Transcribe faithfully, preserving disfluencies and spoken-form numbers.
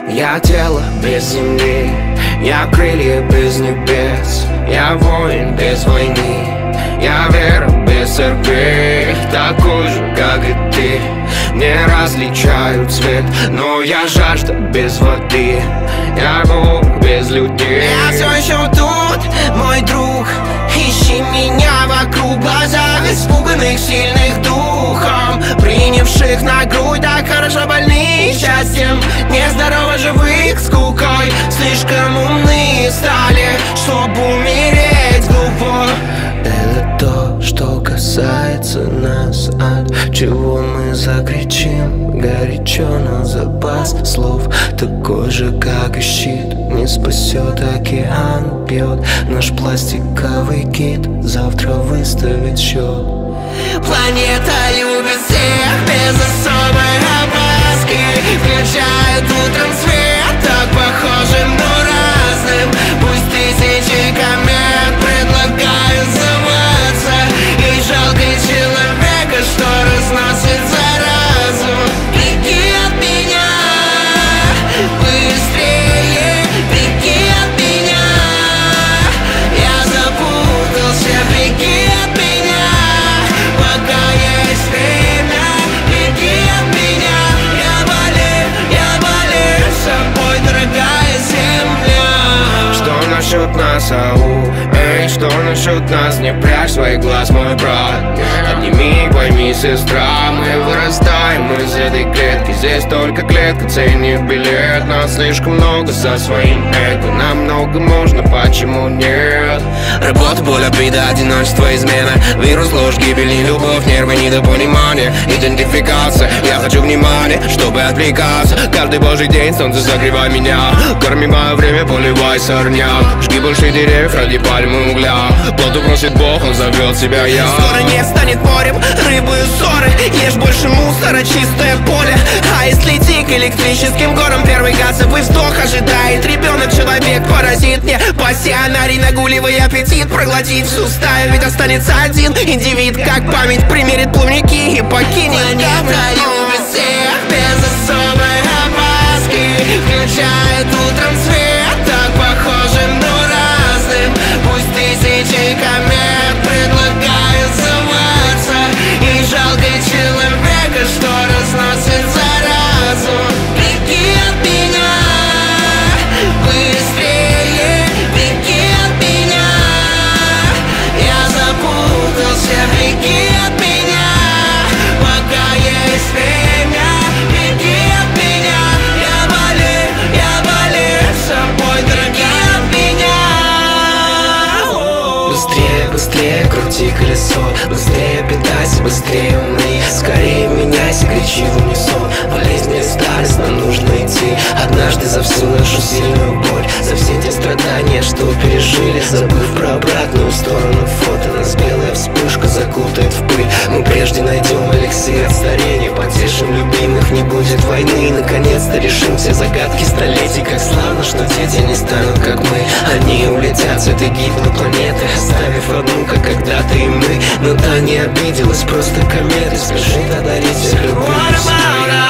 Я тело без земли, я крылья без небес, я воин без войны, я вера без церкви. Такой же, как и ты, не различаю цвет, но я жажда без воды, я Бог без людей. Я все еще тут, мой друг, ищи меня вокруг, глазах испуганных, сильных духом, принявших на грудь так хорошо больных счастьем, нездорово живых скукой, слишком умные стали, чтобы умереть глупо. Это то, что касается нас, от чего мы закричим горячо, но запас слов такой же, как и щит, не спасет, океан пьет наш пластиковый кит, завтра выставит счет. Планета любит всех без особой опаски, включает утром свет, так похожим, но разным. Пусть тысячи комет предлагают сдаваться, и жалкой человека, что разносит заразу. Беги от меня, быстрее, беги от меня, я запутался, беги от меня, пока есть время, беги от меня, я болею, я болею собой, дорогая земля. Что насчет нас, ау? Эй, что насчет нас? Не прячь своих глаз, мой брат. Обними, пойми, сестра, мы вырастаем из этой клетки. Здесь только клетка ценит билет. Нас слишком много со своим эго. Нам много можно, почему нет? Работа, боль, обида, одиночество, измена, вирус, ложь, гибель, не любовь, нервы, недопонимание, идентификация. Я хочу внимания, чтобы отвлекаться. Каждый божий день солнце согревай меня, корми мое время, поливай сорняк. Жги больше деревьев ради пальмы угля. Плоту просит Бог, он зовет себя я. Скоро не станет морем рыбы и ссоры, ешь больше мусора, чистое поле. А если идти к электрическим горам, первый газовый вздох ожидает ребенок. Человек паразит, не пассионарий, нагуливая аппетит, проглотить всю стаю, ведь останется один индивид, как память примерит плавники и покинет. Планета любит всех без особой опаски, включает утром свет, так похожим, но разным. Пусть тысячи комет предлагают сдаваться, и жалкой человека, что разносит заразу. Беги от меня, быстрее, беги от меня, я запутался, беги от меня, пока есть время, беги от меня, я болею, я болею собой, дорогие от меня. Быстрее, быстрее крути колесо, быстрее питайся, быстрее умри, скорее меняйся, кричи в унисон. Болезнь не старость, нам нужно идти однажды за всю нашу сильную боль, за все те страдания, что пережили, забыв про обратную сторону фото. Нас белая вспышка закутает в пыль, мы прежде найдем эликсир от старения, потешим любимых, не будет войны, наконец-то решим все загадки столетий. Как славно, что дети не станут как мы, они улетят с этой гиблой планеты, оставив одну, как когда-то и мы. Но та не обиделась, просто комета спешит одарить всех любовью.